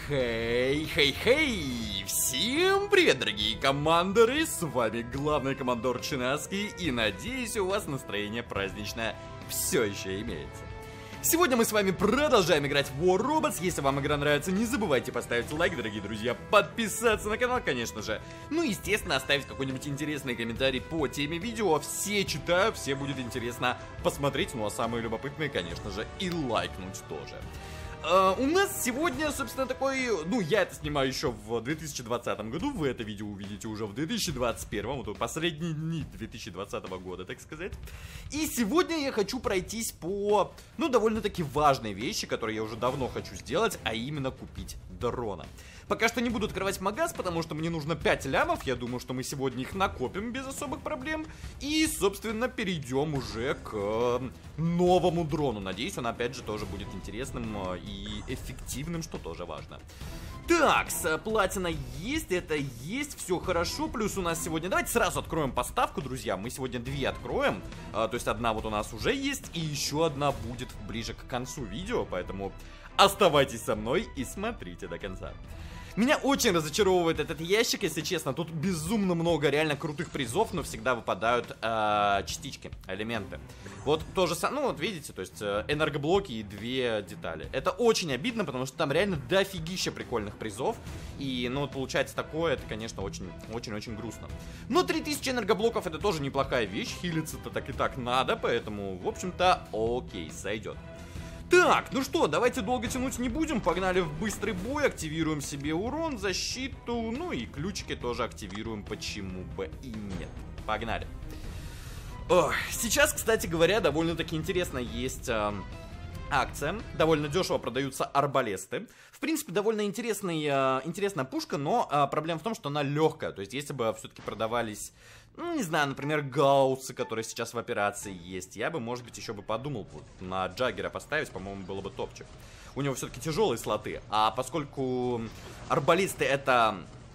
Хей! Всем привет, дорогие командоры! С вами главный командор Чинаский, и надеюсь, у вас настроение праздничное все еще имеется. Сегодня мы с вами продолжаем играть в War Robots. Если вам игра нравится, не забывайте поставить лайк, дорогие друзья, подписаться на канал, конечно же. Ну и, естественно, оставить какой-нибудь интересный комментарий по теме видео. Все читаю, все будет интересно посмотреть. Ну а самые любопытные, конечно же, и лайкнуть тоже. У нас сегодня, собственно, такой... Ну, я это снимаю еще в 2020 году. Вы это видео увидите уже в 2021. Вот последние дни 2020 года, так сказать. И сегодня я хочу пройтись по, ну, довольно-таки важной вещи, которые я уже давно хочу сделать, а именно купить дрона. Пока что не буду открывать магаз, потому что мне нужно 5 лямов. Я думаю, что мы сегодня их накопим без особых проблем. И, собственно, перейдем уже к новому дрону. Надеюсь, он опять же тоже будет интересным и эффективным, что тоже важно. Так, платина есть, это есть, все хорошо. Плюс у нас сегодня... Давайте сразу откроем поставку, друзья. Мы сегодня 2 откроем. То есть одна вот у нас уже есть, и еще одна будет ближе к концу видео. Поэтому оставайтесь со мной и смотрите до конца. Меня очень разочаровывает этот ящик, если честно. Тут безумно много реально крутых призов, но всегда выпадают частички, элементы. Вот то же самое, ну вот видите, то есть энергоблоки и 2 детали. Это очень обидно, потому что там реально дофигища прикольных призов. И, ну, вот получается такое, это, конечно, очень-очень грустно. Но 3000 энергоблоков это тоже неплохая вещь. Хилиться-то так и так надо, поэтому, в общем-то, окей, сойдет. Так, ну что, давайте долго тянуть не будем. Погнали в быстрый бой, активируем себе урон, защиту. Ну и ключики тоже активируем, почему бы и нет. Погнали. Ох, сейчас, кстати говоря, довольно-таки интересно есть акция. Довольно дешево продаются арбалесты. В принципе, довольно интересная пушка, но проблема в том, что она легкая. То есть, если бы все-таки продавались, ну, не знаю, например, гауссы, которые сейчас в операции есть, я бы, может быть, еще бы подумал вот, на Джаггера поставить, по-моему, было бы топчик. У него все-таки тяжелые слоты. А поскольку арбалисты это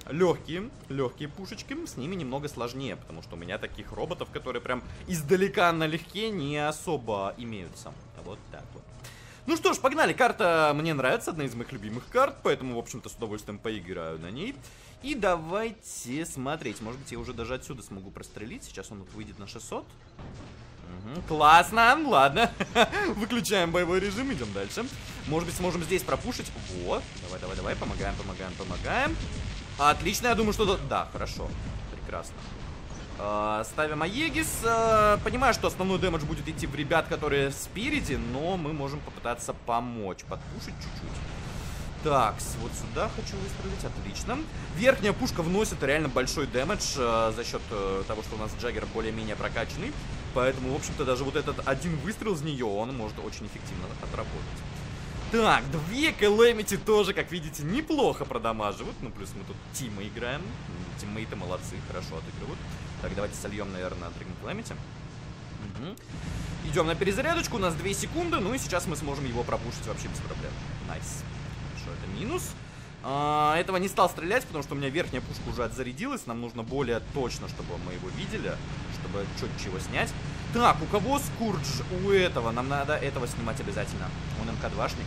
легкие пушечки, с ними немного сложнее, потому что у меня таких роботов, которые прям издалека налегке, не особо имеются. Вот так вот. Ну что ж, погнали. Карта мне нравится, одна из моих любимых карт, поэтому, в общем-то, с удовольствием поиграю на ней. И давайте смотреть. Может быть, я уже даже отсюда смогу прострелить. Сейчас он вот выйдет на 600. Угу. Классно, ладно. Выключаем боевой режим, идем дальше. Может быть, сможем здесь пропушить. Вот, давай, помогаем. Отлично, я думаю, что... Да, хорошо, прекрасно. Ставим Аегис. Понимаю, что основной дэмэдж будет идти в ребят, которые спереди, но мы можем попытаться помочь, подпушить чуть-чуть. Так, вот сюда хочу выстрелить, отлично. Верхняя пушка вносит реально большой дэмэдж за счет того, что у нас Джаггер более-менее прокачанный. Поэтому, в общем-то, даже вот этот один выстрел из нее, он может очень эффективно отработать. Так, 2 Кэлэмити тоже, как видите, неплохо продамаживают. Ну, плюс мы тут тимы играем. Тиммейты молодцы, хорошо отыгрывают. Так, давайте сольем, наверное, Дрэгон Кэлэмити. Угу. Идем на перезарядочку, у нас 2 секунды. Ну и сейчас мы сможем его пропушить вообще без проблем. Найс. Хорошо, это минус. Этого не стал стрелять, потому что у меня верхняя пушка уже отзарядилась. Нам нужно более точно, чтобы мы его видели, чтобы четче его снять. Так, у кого Скурдж? У этого. Нам надо этого снимать обязательно. Он МК-2-шник.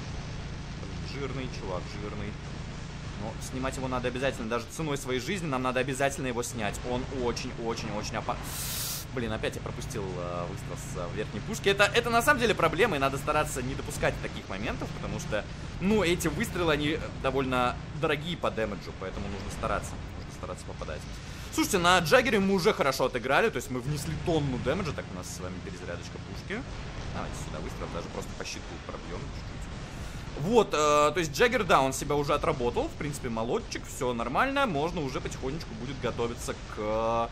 Жирный чувак, жирный. Но снимать его надо обязательно. Даже ценой своей жизни нам надо обязательно его снять. Он очень-очень-очень опасен. Блин, опять я пропустил выстрел с верхней пушки. Это на самом деле проблема, и надо стараться не допускать таких моментов, потому что, ну, эти выстрелы, они довольно дорогие по дэмэджу, поэтому нужно стараться попадать. Слушайте, на Джаггере мы уже хорошо отыграли, то есть мы внесли тонну дэмэджа. Так, у нас с вами перезарядочка пушки. Давайте сюда выстрел, даже просто по щиту пробьем чуть-чуть. Вот, то есть Джаггер, да, он себя уже отработал, в принципе, молодчик, все нормально, можно уже потихонечку будет готовиться к...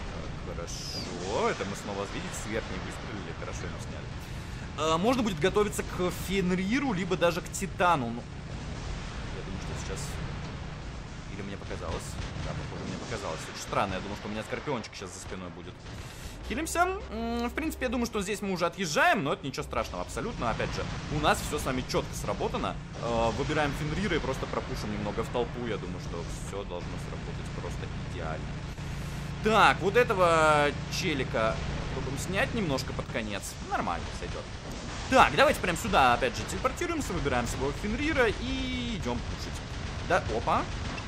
Хорошо, это мы снова, видите, с верхней выстрелили, хорошо его сняли. Можно будет готовиться к Фенриру, либо даже к Титану. Ну, я думаю, что сейчас... Или мне показалось? Да, похоже, мне показалось. Очень странно, я думал, что у меня Скорпиончик сейчас за спиной будет. Хилимся. В принципе, я думаю, что здесь мы уже отъезжаем, но это ничего страшного абсолютно. Опять же, у нас все с вами четко сработано. Выбираем Фенрира и просто пропушим немного в толпу. Я думаю, что все должно сработать просто идеально. Так, вот этого челика пробуем снять немножко под конец. Нормально, сойдет. Так, давайте прям сюда опять же телепортируемся, выбираем своего Фенрира и идем пушить. Да, опа.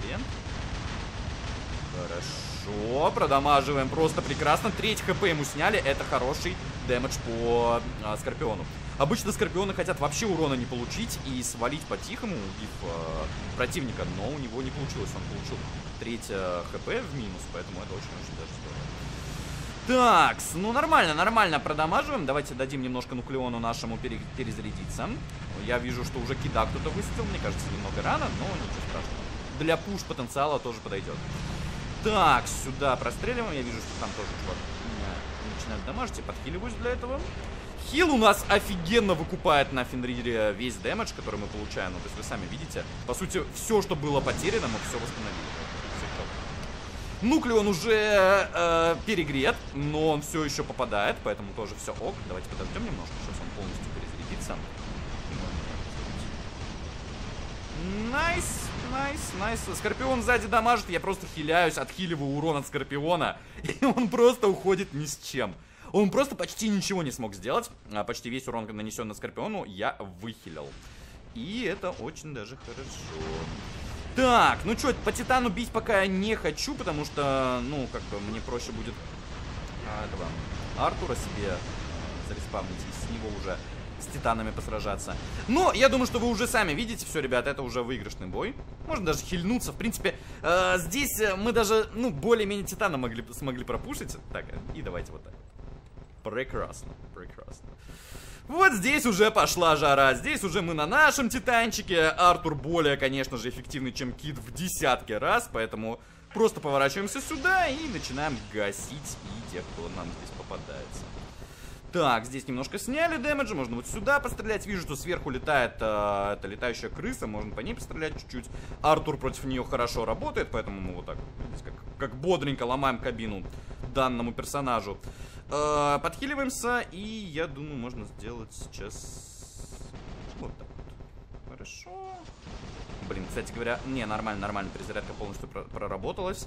Хорошо, продамаживаем просто прекрасно. 3 хп ему сняли, это хороший дэмэдж по Скорпиону. Обычно Скорпионы хотят вообще урона не получить и свалить по-тихому, убив противника, но у него не получилось, он получил 3 хп в минус, поэтому это очень-очень даже здорово. Так, ну нормально продамаживаем. Давайте дадим немножко нуклеону нашему перезарядиться. Я вижу, что уже кида кто-то выставил, мне кажется, немного рано, но ничего страшного. Для пуш-потенциала тоже подойдет. Так, сюда простреливаем. Я вижу, что там тоже чувак меня начинает дамажить. Я подхиливаюсь для этого. Хил у нас офигенно выкупает на Фенрире весь дэмэдж, который мы получаем. Ну, то есть вы сами видите. По сути, все, что было потеряно, мы все восстановили. Нуклеон уже перегрет, но он все еще попадает, поэтому тоже все ок. Давайте подождем немножко, сейчас он полностью перезарядится. Найс. Скорпион сзади дамажит, я просто хиляюсь, отхиливаю урон от Скорпиона, и он просто уходит ни с чем. Он просто почти ничего не смог сделать, почти весь урон, нанесенный Скорпиону, я выхилил. И это очень даже хорошо. Так, ну что, по Титану бить пока я не хочу, потому что, ну, как бы мне проще будет этого Артура себе зареспавнить и с него уже с Титанами посражаться. Но я думаю, что вы уже сами видите все, ребята, это уже выигрышный бой. Можно даже хильнуться, в принципе. Здесь мы даже, ну, более-менее Титана смогли пропушить. Так, и давайте вот так. Прекрасно. Вот здесь уже пошла жара. Здесь уже мы на нашем Титанчике. Артур более, конечно же, эффективный, чем Кид в десятки раз. Поэтому просто поворачиваемся сюда и начинаем гасить и тех, кто нам здесь попадается. Так, здесь немножко сняли дэмэджа. Можно вот сюда пострелять. Вижу, что сверху летает эта летающая крыса. Можно по ней пострелять чуть-чуть. Артур против нее хорошо работает. Поэтому мы вот так, видите, как бодренько ломаем кабину данному персонажу. Подхиливаемся, и я думаю, можно сделать сейчас вот так вот. Хорошо. Блин, кстати говоря, не, нормально, перезарядка полностью проработалась.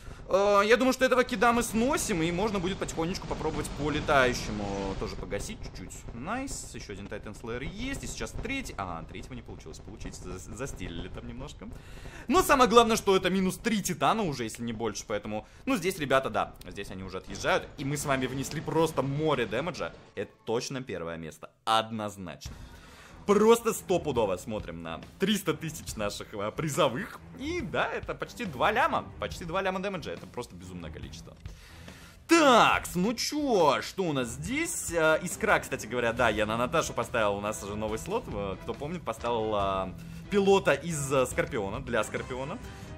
Я думаю, что этого кида мы сносим, и можно будет потихонечку попробовать по летающему тоже погасить чуть-чуть. Найс, еще один Titan Slayer есть, и сейчас третий. Третьего не получилось получить, застилили там немножко. Но самое главное, что это минус 3 Титана уже, если не больше, поэтому, ну, здесь ребята, да, здесь они уже отъезжают, и мы с вами внесли просто море дэмэджа. Это точно первое место, однозначно. Просто стопудово смотрим на 300 тысяч наших призовых. И да, это почти 2 ляма. Почти 2 ляма дэмэджа. Это просто безумное количество. Так, ну чё, что у нас здесь? Искра, кстати говоря, да, я на Наташу поставил, у нас уже новый слот. Кто помнит, поставил пилота из Скорпиона, для Скорпиона.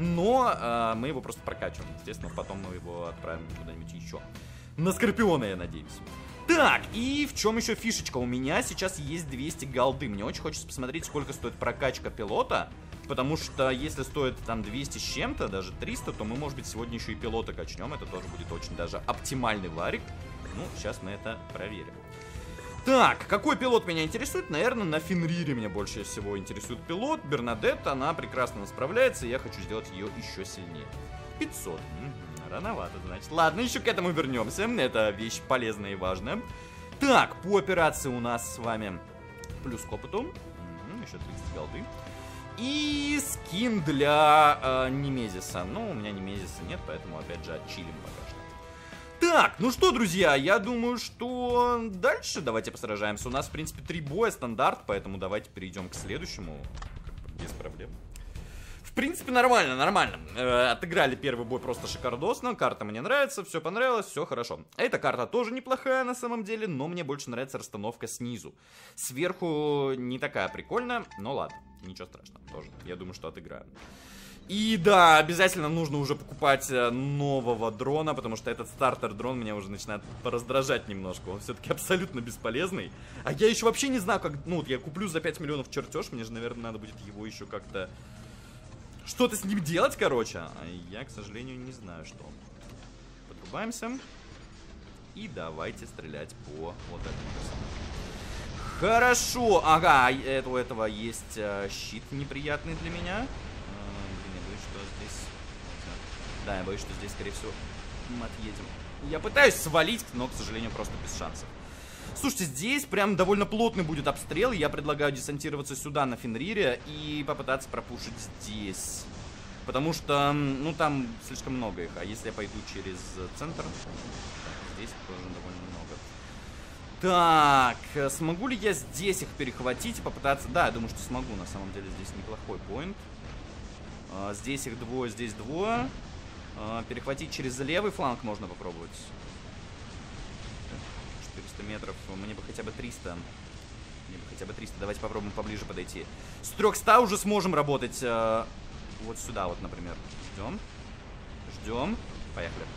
Но мы его просто прокачиваем. Естественно, потом мы его отправим куда-нибудь еще. На Скорпиона, я надеюсь. Так, и в чем еще фишечка? У меня сейчас есть 200 голды. Мне очень хочется посмотреть, сколько стоит прокачка пилота. Потому что если стоит там 200 с чем-то, даже 300, то мы, может быть, сегодня еще и пилота качнем. Это тоже будет очень даже оптимальный варик. Ну, сейчас мы это проверим. Так, какой пилот меня интересует? Наверное, на Фенрире меня больше всего интересует пилот. Бернадетта, она прекрасно справляется, и я хочу сделать ее еще сильнее. 500. Рановато, значит. Ладно, еще к этому вернемся. Это вещь полезная и важная. Так, по операции у нас с вами плюс к опыту. Еще 30 голды. И скин для Немезиса. Ну, у меня Немезиса нет, поэтому опять же отчилим пока что. Так, ну что, друзья, я думаю, что дальше давайте посражаемся. У нас, в принципе, 3 боя, стандарт, поэтому давайте перейдем к следующему. Без проблем. В принципе, нормально. Отыграли первый бой просто шикардосно. Карта мне нравится, все понравилось, все хорошо. Эта карта тоже неплохая на самом деле, но мне больше нравится расстановка снизу. Сверху не такая прикольная, но ладно, ничего страшного тоже. Я думаю, что отыграем. И да, обязательно нужно уже покупать нового дрона, потому что этот стартер-дрон меня уже начинает раздражать немножко. Он все-таки абсолютно бесполезный. А я еще вообще не знаю, как... Ну, вот я куплю за 5 миллионов чертеж, мне же, наверное, надо будет его еще как-то... Что-то с ним делать, короче. А я, к сожалению, не знаю, что. Подрубаемся. И давайте стрелять по вот этому персонажу. Хорошо. Ага, у этого есть щит неприятный для меня. Блин, я боюсь, что здесь... Да, я боюсь, что здесь, скорее всего, мы отъедем. Я пытаюсь свалить, но, к сожалению, просто без шансов. Слушайте, здесь прям довольно плотный будет обстрел. Я предлагаю десантироваться сюда на Фенрире и попытаться пропушить здесь. Потому что, ну, там слишком много их. А если я пойду через центр, здесь тоже довольно много. Так, смогу ли я здесь их перехватить и попытаться... Да, я думаю, что смогу. На самом деле здесь неплохой поинт. Здесь их двое, здесь двое. Перехватить через левый фланг можно попробовать. 400 метров. Мне бы хотя бы 300. Мне бы хотя бы 300. Давайте попробуем поближе подойти. С 300 уже сможем работать. Вот сюда вот, например. Ждем. Ждем. Поехали.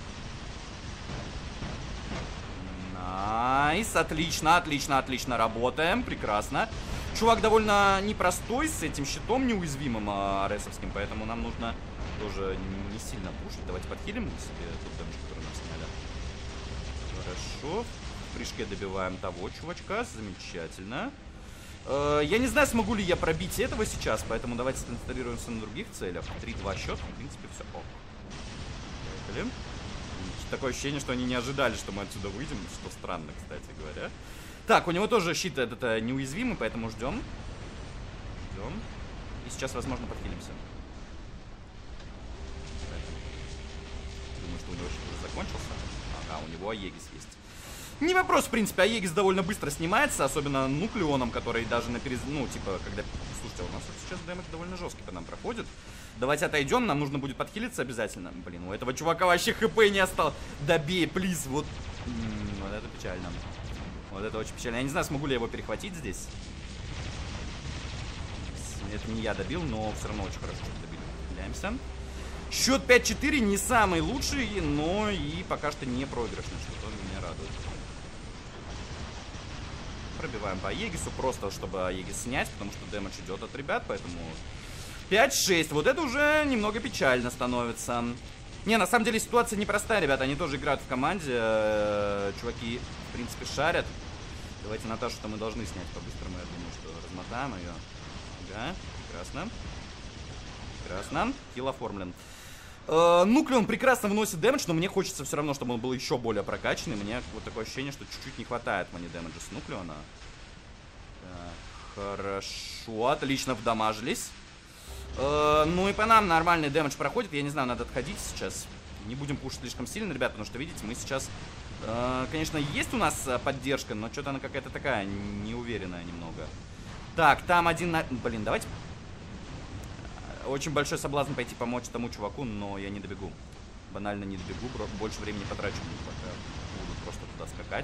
Найс. Отлично, отлично, отлично. Работаем. Прекрасно. Чувак довольно непростой с этим щитом неуязвимым аресовским. Поэтому нам нужно тоже не сильно пушить. Давайте подхилим себе тот дэмэдж, который нам сняли. Хорошо. В прыжке добиваем того чувачка. Замечательно. Я не знаю, смогу ли я пробить этого сейчас, поэтому давайте сконцентрируемся на других целях. 3-2 счет, в принципе, все. О. Поехали. Такое ощущение, что они не ожидали, что мы отсюда выйдем, что странно, кстати говоря. Так, у него тоже щит этот неуязвимый, поэтому ждем. Ждем. И сейчас, возможно, подхилимся. Думаю, что у него щит уже закончился. Ага, у него Аегис есть. Не вопрос, в принципе, Аегис довольно быстро снимается, особенно нуклеоном, который даже на ну, типа, когда... Слушайте, у нас вот сейчас дэмэдж довольно жесткий по нам проходит. Давайте отойдем, нам нужно будет подхилиться обязательно. Блин, у этого чувака вообще хп не осталось. Добей, плиз, вот... Вот это печально. Вот это очень печально. Я не знаю, смогу ли я его перехватить здесь. Это не я добил, но все равно очень хорошо, что добили. Являемся. Счет 5-4 не самый лучший, но и пока что не проигрышный, что меня радует. Пробиваем по Аегису, просто чтобы Аегис снять, потому что дэмэдж идет от ребят, поэтому 5-6, вот это уже немного печально становится. Не, на самом деле ситуация непростая, ребята, они тоже играют в команде, чуваки, в принципе, шарят. Давайте Наташу-то мы должны снять по-быстрому, я думаю, что размотаем ее. Ага, прекрасно. Прекрасно, килл оформлен. Нуклеон прекрасно выносит дэмэдж, но мне хочется все равно, чтобы он был еще более прокачанный. Мне вот такое ощущение, что чуть-чуть не хватает мне дэмэджа с Нуклеона. Так, хорошо, отлично вдамажились. Ну и по нам нормальный дэмэдж проходит. Я не знаю, надо отходить сейчас. Не будем пушить слишком сильно, ребят, потому что, видите, мы сейчас... Конечно, есть у нас поддержка, но что-то она какая-то такая неуверенная немного. Так, там один... Блин, давайте... Очень большой соблазн пойти помочь тому чуваку, но я не добегу. Банально не добегу, больше времени потрачу, пока буду просто туда скакать.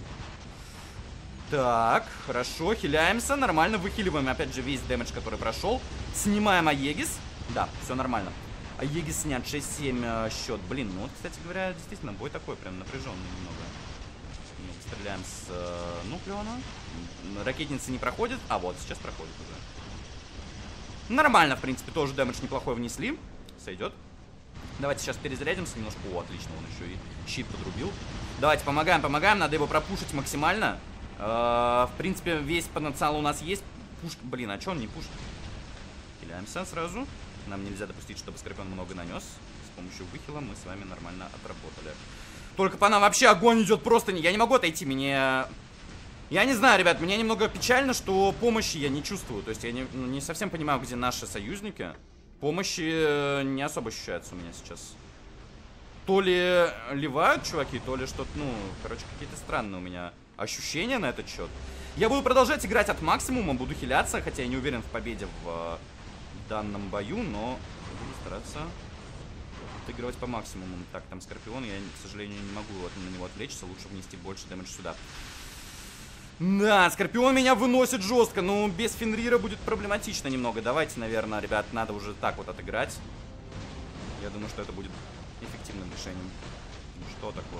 Так, хорошо, хиляемся, нормально, выхиливаем опять же весь дэмэдж, который прошел. Снимаем Аегис. Да, все нормально. Аегис снят, 6-7 счет. Блин, ну вот, кстати говоря, действительно, бой такой прям напряженный немного. Стреляем с Нуклеона. Ракетницы не проходят. А вот, сейчас проходит уже. Нормально, в принципе, тоже дэмэдж неплохой внесли. Сойдет. Давайте сейчас перезарядимся немножко. О, отлично, он еще и щит подрубил. Давайте, помогаем, помогаем. Надо его пропушить максимально. В принципе, весь потенциал у нас есть. Пушка, блин, а что он не пушит? Хиляемся сразу. Нам нельзя допустить, чтобы Скорпион много нанес. С помощью выхила мы с вами нормально отработали. Только по нам вообще огонь идет просто. Я не могу отойти, мне... Я не знаю, ребят, мне немного печально, что помощи я не чувствую. То есть я не совсем понимаю, где наши союзники. Помощи не особо ощущаются у меня сейчас. То ли ливают чуваки, то ли что-то, ну, короче, какие-то странные у меня ощущения на этот счет. Я буду продолжать играть от максимума, буду хиляться, хотя я не уверен в победе в данном бою, но буду стараться отыгрывать по максимуму. Так, там Скорпион, я, к сожалению, не могу на него отвлечься, лучше внести больше дэмэдж сюда. Да, Скорпион меня выносит жестко, но без Фенрира будет проблематично немного. Давайте, наверное, ребят, надо уже так вот отыграть. Я думаю, что это будет эффективным решением. Ну, что такое?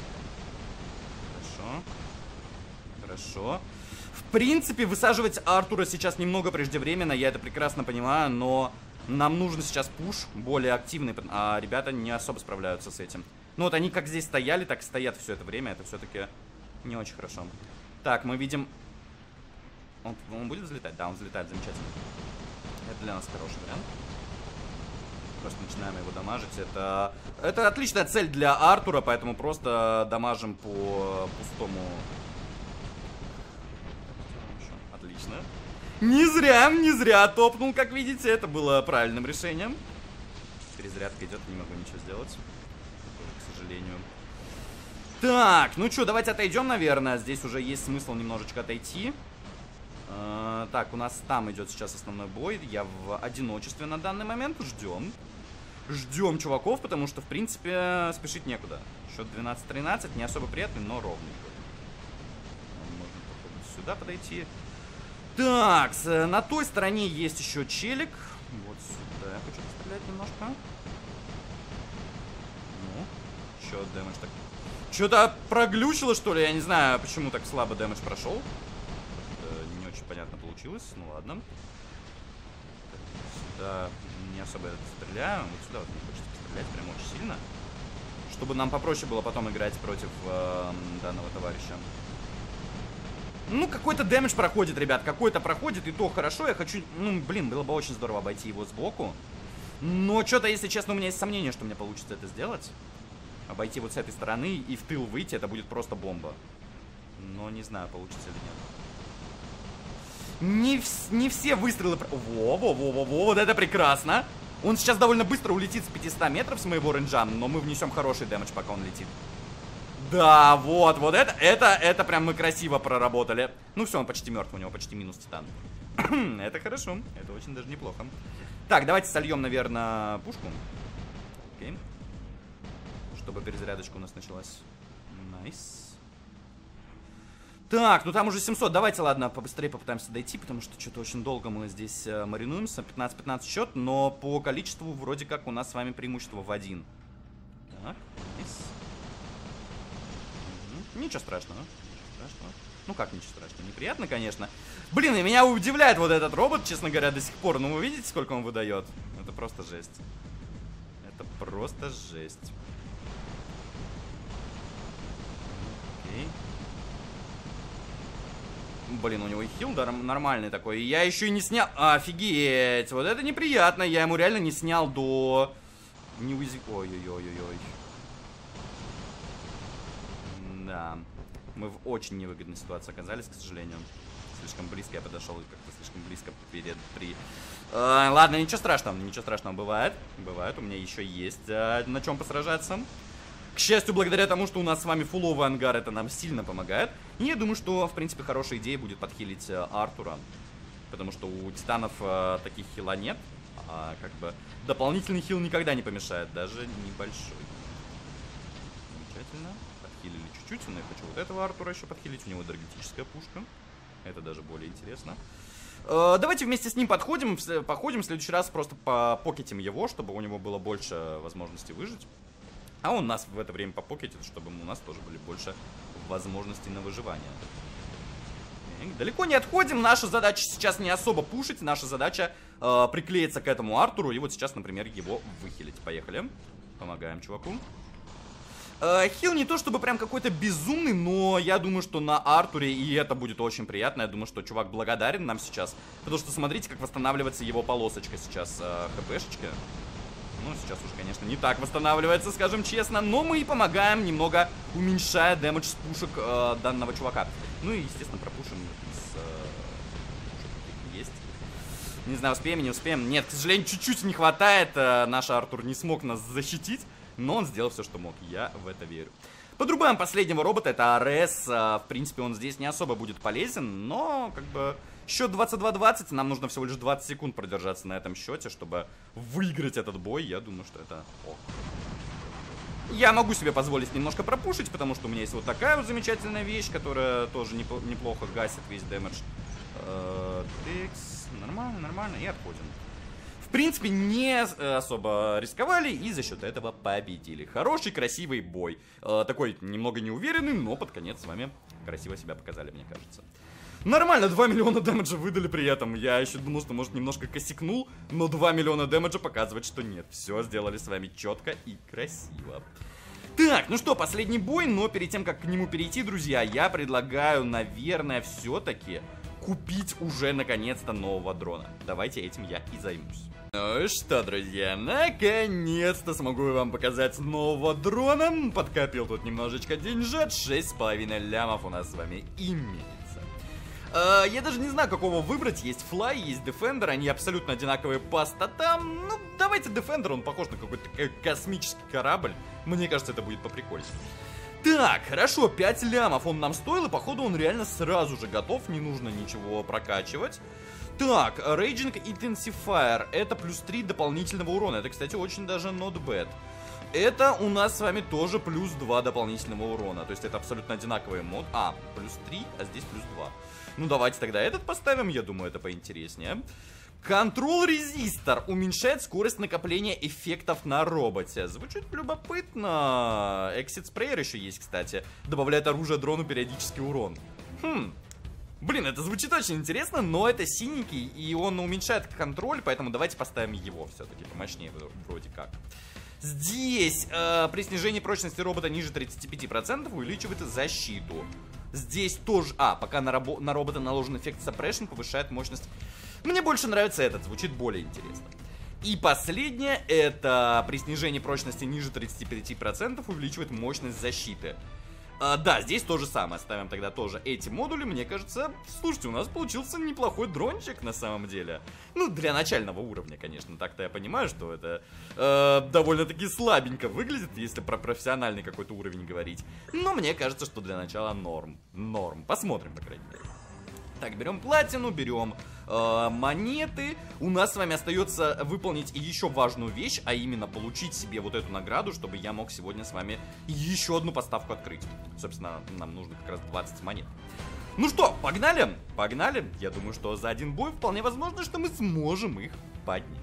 Ну, хорошо. Хорошо. В принципе, высаживать Артура сейчас немного преждевременно, я это прекрасно понимаю, но нам нужен сейчас пуш более активный, а ребята не особо справляются с этим. Ну вот они как здесь стояли, так и стоят все это время, это все-таки не очень хорошо. Так, мы видим... Он будет взлетать? Да, он взлетает, замечательно. Это для нас хороший вариант. Просто начинаем его дамажить. Это отличная цель для Артура, поэтому просто дамажим по пустому Не зря топнул, как видите. Это было правильным решением. Перезарядка идет, не могу ничего сделать. К сожалению. Так, ну что, давайте отойдем, наверное. Здесь уже есть смысл немножечко отойти. Так, у нас там идет сейчас основной бой. Я в одиночестве на данный момент. Ждем. Ждем чуваков, потому что, в принципе, спешить некуда. Счет 12-13, не особо приятный, но ровный. Можно попробовать сюда подойти. Так, на той стороне есть еще челик. Вот сюда я хочу пострелять немножко. Ну, еще дэмэдж так. Что-то проглючило, что ли? Я не знаю, почему так слабо дэмэдж прошел. Не очень понятно получилось. Ну ладно. Сюда не особо стреляю. Вот сюда вот не хочется пострелять прям очень сильно. Чтобы нам попроще было потом играть против данного товарища. Ну, какой-то дэмэдж проходит, ребят. Какой-то проходит, и то хорошо. Я хочу... Ну, блин, было бы очень здорово обойти его сбоку. Но что-то, если честно, у меня есть сомнение, что мне получится это сделать. Обойти вот с этой стороны и в тыл выйти, это будет просто бомба. Но не знаю, получится или нет. Не все выстрелы... Во-во-во-во-во, вот это прекрасно. Он сейчас довольно быстро улетит с 500 метров с моего рейнджа, но мы внесем хороший дэмэдж, пока он летит. Да, вот это прям мы красиво проработали. Ну все, он почти мертв, у него почти минус титан. Это хорошо, это очень даже неплохо. Так, давайте сольем, наверное, пушку. Окей. Чтобы перезарядочка у нас началась. Найс. Так, ну там уже 700. Давайте, ладно, побыстрее попытаемся дойти, потому что что-то очень долго мы здесь маринуемся. 15-15 счет, но по количеству вроде как у нас с вами преимущество в 1. Так, найс. Ничего страшного. Ну как ничего страшного? Неприятно, конечно. Блин, и меня удивляет вот этот робот, честно говоря, до сих пор. Ну вы видите, сколько он выдает? Это просто жесть. Это просто жесть. Окей. Блин, у него и хил нормальный такой. И я еще и не снял... Офигеть! Вот это неприятно. Я ему реально не снял до... Ой-ой-ой-ой-ой-ой. Да. Мы в очень невыгодной ситуации оказались, к сожалению. Слишком близко я подошел и как-то слишком близко ладно, ничего страшного, бывает. Бывает, у меня еще есть на чем посражаться. К счастью, благодаря тому, что у нас с вами фуловый ангар, это нам сильно помогает. И я думаю, что, в принципе, хорошая идея будет подхилить Артура. Потому что у титанов таких хила нет. А как бы дополнительный хил никогда не помешает, даже небольшой. Замечательно. Подхилили чуть-чуть, но я хочу вот этого Артура еще подхилить. У него энергетическая пушка. Это даже более интересно. Давайте вместе с ним походим. В следующий раз просто попокетим его, чтобы у него было больше возможностей выжить. А он нас в это время попокетит, чтобы у нас тоже были больше возможностей на выживание. Далеко не отходим. Наша задача сейчас не особо пушить. Наша задача приклеиться к этому Артуру. И вот сейчас, например, его выхилить. Поехали. Помогаем чуваку. Хил не то чтобы прям какой-то безумный, но я думаю, что на Артуре и это будет очень приятно. Я думаю, что чувак благодарен нам сейчас. Потому что смотрите, как восстанавливается его полосочка сейчас, хпшечка. Ну, сейчас уж, конечно, не так восстанавливается, скажем честно. Но мы и помогаем, немного уменьшая дэмэдж с пушек данного чувака. Ну и, естественно, пропушим есть. Не знаю, успеем, не успеем. Нет, к сожалению, чуть-чуть не хватает. Наш Артур не смог нас защитить. Но он сделал все, что мог. Я в это верю. Подрубаем последнего робота. Это АРС. В принципе, он здесь не особо будет полезен. Но, как бы, счет 22-20. Нам нужно всего лишь 20 секунд продержаться на этом счете, чтобы выиграть этот бой. Я думаю, что это ок. Я могу себе позволить немножко пропушить, потому что у меня есть вот такая вот замечательная вещь, которая тоже неплохо гасит весь дэмэдж. Нормально, нормально. И отходим. В принципе, не особо рисковали и за счет этого победили. Хороший, красивый бой. Такой немного неуверенный, но под конец с вами красиво себя показали, мне кажется. Нормально, 2 миллиона дэмэджа выдали при этом. Я еще думал, что, может, немножко косякнул, но 2 миллиона дэмэджа показывает, что нет. Все сделали с вами четко и красиво. Так, ну что, последний бой, но перед тем, как к нему перейти, друзья, я предлагаю, наверное, все-таки купить уже, наконец-то, нового дрона. Давайте этим я и займусь. Ну что, друзья, наконец-то смогу вам показать нового дрона. Подкопил тут немножечко деньжат, 6,5 лямов у нас с вами имеется. Я даже не знаю, какого выбрать. Есть Fly, есть Defender, они абсолютно одинаковые по статам. Ну, давайте Defender, он похож на какой-то космический корабль. Мне кажется, это будет поприкольнее. Так, хорошо, 5 лямов он нам стоил, и походу он реально сразу же готов, не нужно ничего прокачивать. Так, Raging Intensifier, это плюс 3 дополнительного урона, это, кстати, очень даже not bad. Это у нас с вами тоже плюс 2 дополнительного урона, то есть это абсолютно одинаковый мод. А, плюс 3, а здесь плюс 2. Ну давайте тогда этот поставим, я думаю, это поинтереснее. Control Resistor уменьшает скорость накопления эффектов на роботе. Звучит любопытно. Exit Sprayer еще есть, кстати. Добавляет оружие дрону периодический урон. Блин, это звучит очень интересно, но это синенький, и он уменьшает контроль, поэтому давайте поставим его все-таки помощнее вроде как. Здесь при снижении прочности робота ниже 35% увеличивает защиту. Здесь тоже... пока на робота наложен эффект Suppression, повышает мощность. Мне больше нравится этот, звучит более интересно. И последнее, это при снижении прочности ниже 35% увеличивает мощность защиты. Да, здесь то же самое, ставим тогда тоже эти модули, мне кажется, слушайте, у нас получился неплохой дрончик на самом деле. Ну, для начального уровня, конечно, так-то я понимаю, что это довольно-таки слабенько выглядит, если про профессиональный какой-то уровень говорить. Но мне кажется, что для начала норм, посмотрим, по крайней мере. Так, берем платину, берем монеты. У нас с вами остается выполнить еще важную вещь, а именно получить себе вот эту награду, чтобы я мог сегодня с вами еще одну поставку открыть. Собственно, нам нужно как раз 20 монет. Ну что, погнали? Погнали. Я думаю, что за один бой вполне возможно, что мы сможем их поднять.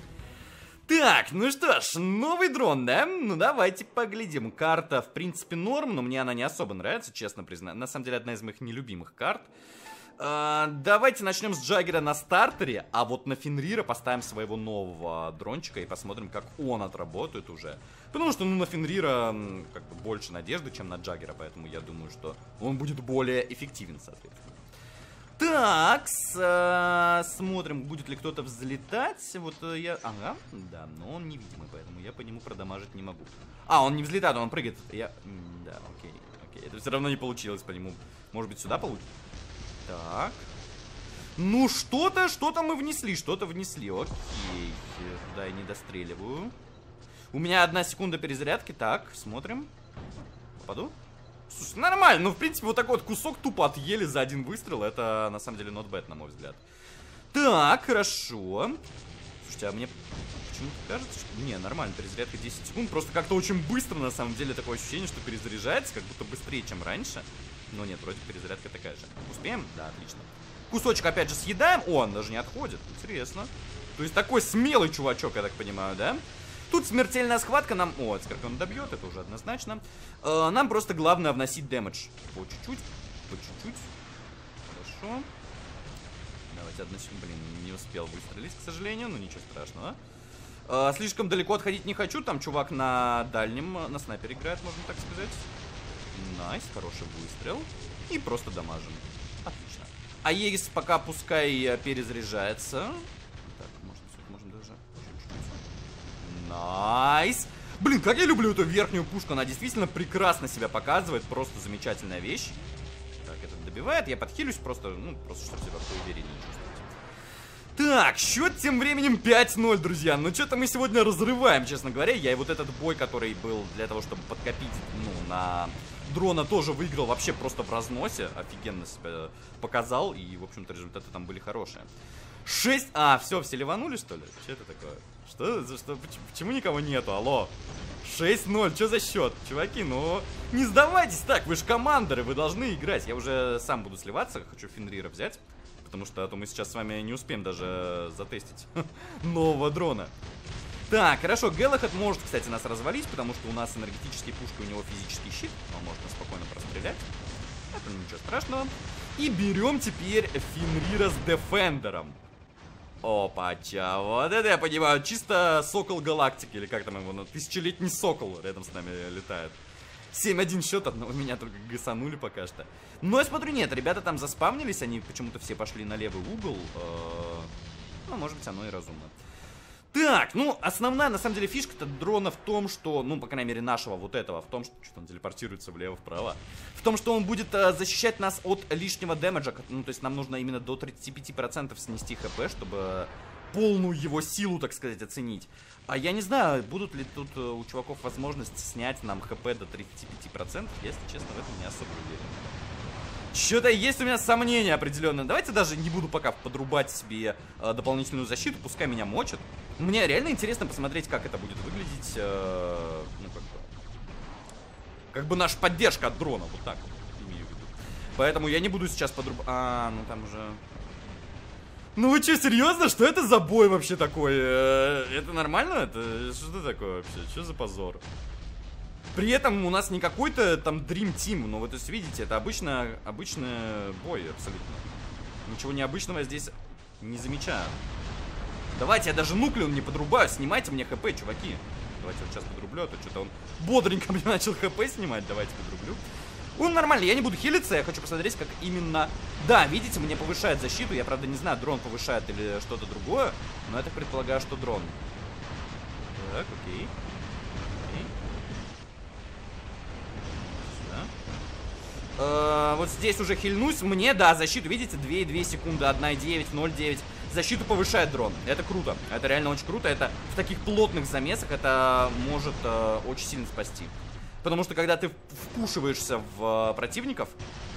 Так, ну что ж, новый дрон, да? Ну давайте поглядим. Карта, в принципе, норм, но мне она не особо нравится, честно признаю. На самом деле, одна из моих нелюбимых карт. Давайте начнем с Джаггера на стартере, а вот на Фенрира поставим своего нового дрончика и посмотрим, как он отработает уже. Потому что, ну, на Фенрира как бы больше надежды, чем на Джаггера, поэтому я думаю, что он будет более эффективен, соответственно. Так, смотрим, будет ли кто-то взлетать. Вот я... Ага, да, но он невидимый, поэтому я по нему продамажить не могу. Он не взлетает, он прыгает. Да, окей. Это все равно не получилось по нему. Может быть, сюда получится? Так. Ну, что-то мы внесли, окей. Да, я не достреливаю. У меня 1 секунда перезарядки. Так, смотрим. Попаду? Слушай, нормально. Ну, в принципе, вот такой вот кусок тупо отъели за один выстрел. Это, на самом деле, not bad, на мой взгляд. Так, хорошо. Слушайте, а мне почему-то кажется, что... Не, нормально, перезарядка 10 секунд. Просто как-то очень быстро, на самом деле, такое ощущение, что перезаряжается, как будто быстрее, чем раньше. Но нет, вроде перезарядка такая же. Успеем? Да, отлично. Кусочек опять же съедаем. О, он даже не отходит. Интересно. То есть такой смелый чувачок, я так понимаю, да? Тут смертельная схватка нам... О, Скорпион добьет, это уже однозначно. Нам просто главное вносить дэмэдж. По чуть-чуть. Хорошо. Давайте 1 секунду. Блин, не успел выстрелить, к сожалению. Но ничего страшного. Слишком далеко отходить не хочу. Там чувак на дальнем, на снайпере играет, можно так сказать. Найс, хороший выстрел. И просто дамажим. Отлично. Аегис пока пускай перезаряжается. Так, можно даже... Найс. Блин, как я люблю эту верхнюю пушку. Она действительно прекрасно себя показывает. Просто замечательная вещь. Так, этот добивает. Я подхилюсь просто, просто чтобы себя поувереннее чувствовать. Так, счет тем временем 5-0, друзья. Ну, что-то мы сегодня разрываем, честно говоря. Я и вот этот бой, который был для того, чтобы подкопить, на дрона, тоже выиграл вообще просто в разносе. Офигенно себя показал. И, в общем-то, результаты там были хорошие. 6... все ливанули, что ли? Что это такое? Что? Почему никого нету? Алло. 6-0, что за счет? Чуваки, ну, не сдавайтесь так, вы же командоры, вы должны играть. Я уже сам буду сливаться, хочу Фенрира взять. Потому что мы сейчас с вами не успеем даже затестить нового дрона. Так, хорошо, Гэллахед может, кстати, нас развалить, потому что у нас энергетические пушки, у него физический щит. Он может нас спокойно прострелять. Это ничего страшного. И берем теперь Фенрира с Дефендером. Опа-ча, вот это я понимаю, чисто Сокол Галактики, или как там его, тысячелетний Сокол рядом с нами летает. 7-1 счет, одного меня только гасанули пока что. Но я смотрю, нет, ребята там заспавнились, они почему-то все пошли на левый угол. Ну, может быть, оно и разумно. Так, ну, основная, на самом деле, фишка-то дрона в том, что, ну, по крайней мере, нашего вот этого, в том, что он телепортируется влево-вправо, в том, что он будет защищать нас от лишнего дэмэджа, ну, то есть нам нужно именно до 35% снести хп, чтобы полную его силу, так сказать, оценить. А я не знаю, будут ли тут у чуваков возможность снять нам хп до 35%, если честно, в этом не особо уверен. Что-то есть у меня сомнения определенные. Давайте даже не буду пока подрубать себе дополнительную защиту, пускай меня мочат. Мне реально интересно посмотреть, как это будет выглядеть, ну, как бы наша поддержка от дрона, вот так вот, имею в виду. Поэтому я не буду сейчас подрубать. Ну там уже... Ну вы что, серьезно? Что это за бой вообще такой? Это нормально? Это что такое вообще? Что за позор? При этом у нас не какой-то там Dream Team, но вы то есть видите, это обычный бой абсолютно. Ничего необычного я здесь не замечаю. Давайте я даже нуклеон не подрубаю, снимайте мне хп, чуваки. Давайте вот сейчас подрублю, а то что-то он бодренько мне начал хп снимать, давайте подрублю. Он нормальный, я не буду хилиться, я хочу посмотреть, как именно... Да, видите, мне повышает защиту, я правда не знаю, дрон повышает или что-то другое, но я так предполагаю, что дрон. Так, окей. Вот здесь уже хильнусь. Мне, да, защиту, видите, 2,2 секунды, 1,9, 0,9. Защиту повышает дрон. Это круто. Это реально очень круто. Это в таких плотных замесах это может очень сильно спасти. Потому что когда ты впушиваешься в противников...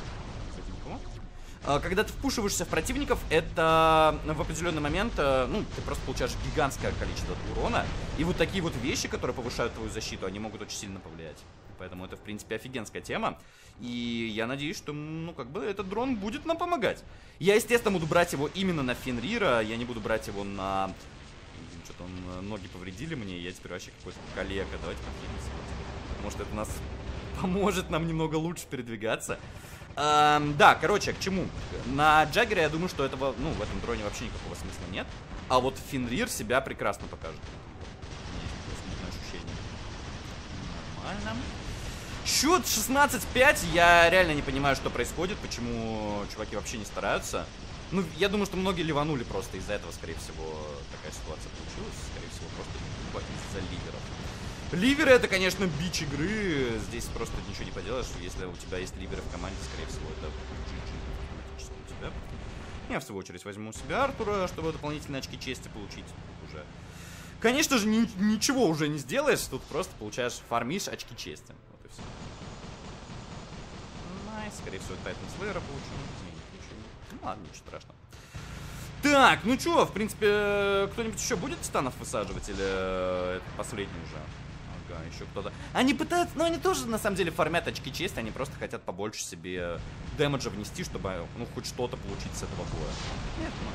Когда ты впушиваешься в противников, это в определенный момент, ну, ты просто получаешь гигантское количество урона. И вот такие вот вещи, которые повышают твою защиту, они могут очень сильно повлиять. Поэтому это, в принципе, офигенская тема. И я надеюсь, что, ну, как бы, этот дрон будет нам помогать. Я, естественно, буду брать его именно на Фенрира. Я не буду брать его на... Что-то ноги повредили мне, я теперь вообще какой-то калека. Давайте подвинемся. Может, это нас поможет нам немного лучше передвигаться. Да, короче, к чему? На Джаггере я думаю, что этого, ну, в этом дроне вообще никакого смысла нет. А вот Фенрир себя прекрасно покажет. Есть ощущение. Нормально. Счет 16-5. Я реально не понимаю, что происходит, почему чуваки вообще не стараются. Ну, я думаю, что многие ливанули просто из-за этого, скорее всего, такая ситуация получилась. Скорее всего, просто из-за ливеров. Ливеры — это, конечно, бич игры. Здесь просто ничего не поделаешь. Если у тебя есть ливеры в команде, скорее всего, это GG у тебя. Я в свою очередь возьму себе Артура, чтобы дополнительные очки чести получить. Уже. Конечно же, ничего уже не сделаешь. Тут просто получаешь, фармишь очки чести. Вот и все. Найс. Скорее всего, Тайтан Слеера получу. Ну ладно, ничего страшного. Так, ну чё, в принципе, кто-нибудь еще будет станов высаживать или это последний уже? Ага, еще кто-то. Они пытаются, но они тоже на самом деле фармят очки чести, они просто хотят побольше себе дэмэджа внести, чтобы, ну, хоть что-то получить с этого боя. Нет, ну,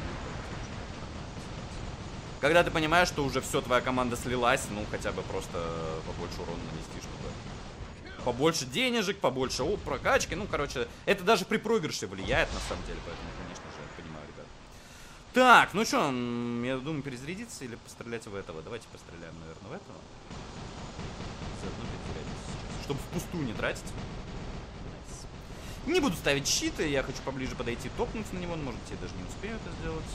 когда ты понимаешь, что уже все, твоя команда слилась, ну, хотя бы просто побольше урона нанести, чтобы побольше денежек, побольше прокачки, ну, короче, это даже при проигрыше влияет, на самом деле, поэтому, конечно же, я понимаю, ребят. Так, ну что, я думаю, перезарядиться или пострелять в этого? Давайте постреляем, наверное, в этого. Заодно перезарядиться, чтобы впустую не тратить. Не буду ставить щиты, я хочу поближе подойти, топнуть на него, может, я даже не успею это сделать.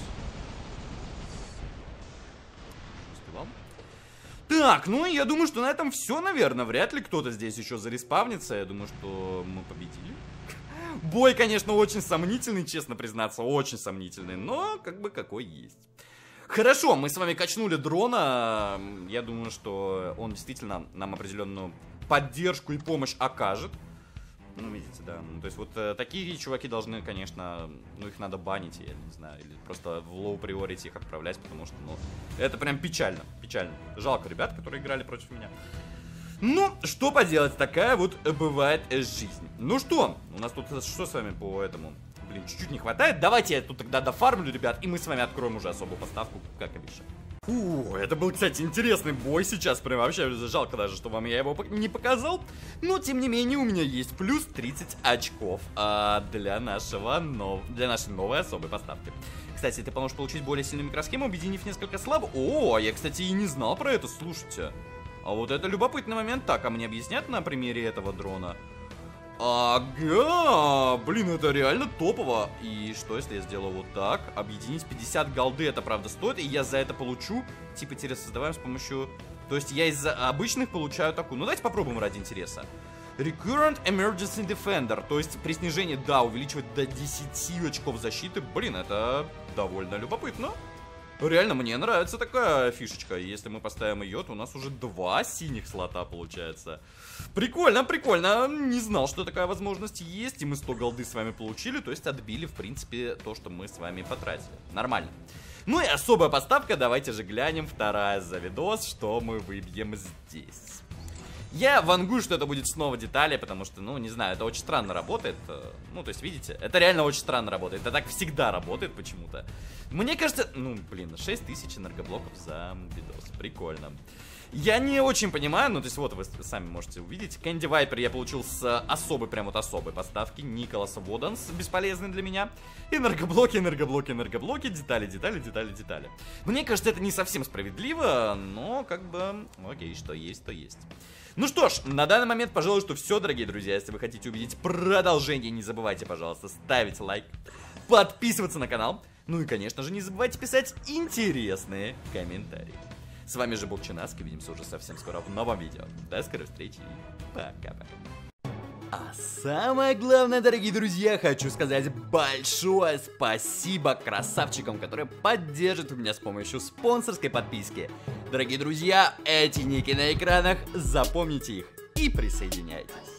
Успевал. Так, ну я думаю, что на этом все, наверное. Вряд ли кто-то здесь еще зареспавнится. Я думаю, что мы победили. Бой, конечно, очень сомнительный, честно признаться, очень сомнительный, но как бы какой есть. Хорошо, мы с вами качнули дрона. Я думаю, что он действительно нам определенную поддержку и помощь окажет. Ну, видите, да. Ну, то есть вот такие чуваки должны, конечно, ну, их надо банить, я не знаю, или просто в лоу-приорити их отправлять, потому что, ну, это прям печально, печально. Жалко ребят, которые играли против меня. Ну, что поделать, такая вот бывает жизнь. Ну что, у нас тут что с вами по этому? Блин, чуть-чуть не хватает. Давайте я тут тогда дофармлю, ребят, и мы с вами откроем уже особую поставку, как обещал. Фу, это был, кстати, интересный бой сейчас. Прям вообще жалко даже, что вам я его не показал. Но, тем не менее, у меня есть плюс 30 очков для нашей новой особой поставки. Кстати, ты поможешь получить более сильную микросхему, объединив несколько слабо. О, я, кстати, и не знал про это, слушайте. А вот это любопытный момент. Так, а мне объяснят на примере этого дрона? Ага, блин, это реально топово. И что, если я сделаю вот так? Объединить 50 голды, это правда стоит, и я за это получу, типа, интерес создаваем с помощью... То есть я из обычных получаю такую. Ну, давайте попробуем ради интереса. Recurrent Emergency Defender, то есть при снижении, да, увеличивать до 10 очков защиты. Блин, это довольно любопытно. Реально, мне нравится такая фишечка. Если мы поставим ее, то у нас уже 2 синих слота получается. Прикольно, прикольно. Не знал, что такая возможность есть. И мы 100 голды с вами получили. То есть отбили, в принципе, то, что мы с вами потратили. Нормально. Ну и особая поставка. Давайте же глянем. Вторая за видос, что мы выбьем здесь. Я вангую, что это будет снова детали, потому что, ну, не знаю, это очень странно работает. Ну, то есть, видите, это реально очень странно работает. Это так всегда работает почему-то. Мне кажется, ну, блин, 6000 энергоблоков за видос. Прикольно. Я не очень понимаю, ну, то есть, вот вы сами можете увидеть. Кэнди Вайпер я получил с особой, прям вот особой поставки. Николас Воденс, бесполезный для меня. Энергоблоки, энергоблоки, энергоблоки, детали, детали, детали, детали. Мне кажется, это не совсем справедливо, но, как бы, окей, что есть, то есть. Ну что ж, на данный момент, пожалуй, что все, дорогие друзья. Если вы хотите увидеть продолжение, не забывайте, пожалуйста, ставить лайк, подписываться на канал. Ну и, конечно же, не забывайте писать интересные комментарии. С вами же был Чинаски, увидимся уже совсем скоро в новом видео. До скорой встречи и пока-пока. А самое главное, дорогие друзья, хочу сказать большое спасибо красавчикам, которые поддержат меня с помощью спонсорской подписки. Дорогие друзья, эти ники на экранах, запомните их и присоединяйтесь.